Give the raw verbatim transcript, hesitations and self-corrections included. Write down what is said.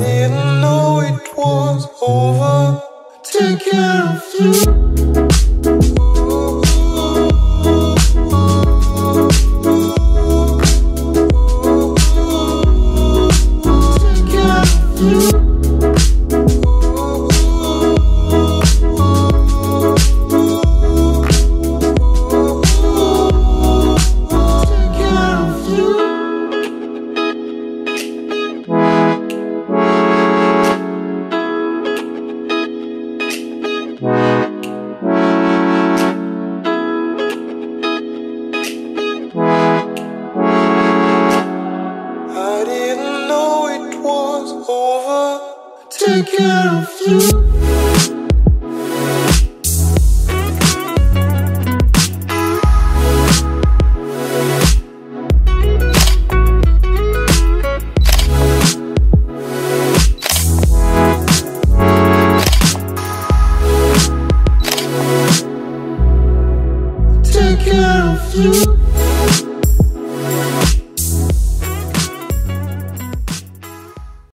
didn't know it was over. Take care of you. Take care of you. I didn't know it was over. Take care of you. Take care of you.